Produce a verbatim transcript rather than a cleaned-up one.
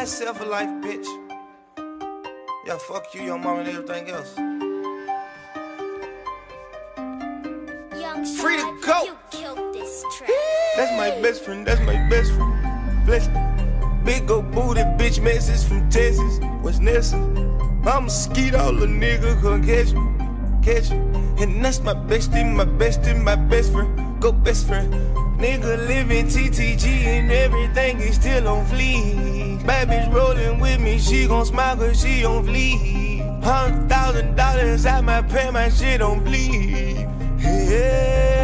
myself a life, bitch. Yeah, fuck you, your mom, and everything else. Young Free to Shad, go. You killed this track. That's my best friend, that's my best friend. Bless me. Big old booty bitch message from Texas. What's necessary? I'ma skeet all the nigga come catch me, catch me. And that's my bestie, my bestie, my best friend. Go best friend. Nigga living T T G and everything is still on fleek. Bad bitch rolling with me, she gon' smile cause she on fleek. Hundred thousand dollars, I might pay my shit on bleed. Yeah.